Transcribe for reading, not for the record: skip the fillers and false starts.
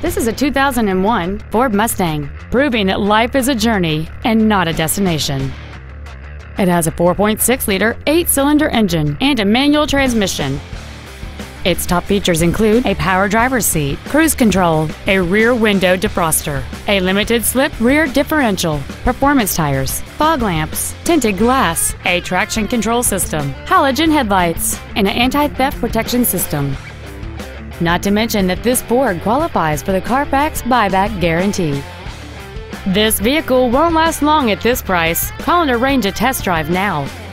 This is a 2001 Ford Mustang, proving that life is a journey and not a destination. It has a 4.6-liter 8-cylinder engine and a manual transmission. Its top features include a power driver's seat, cruise control, a rear window defroster, a limited-slip rear differential, performance tires, fog lamps, tinted glass, a traction control system, halogen headlights, and an anti-theft protection system. Not to mention that this Ford qualifies for the Carfax buyback guarantee. This vehicle won't last long at this price. Call and arrange a test drive now.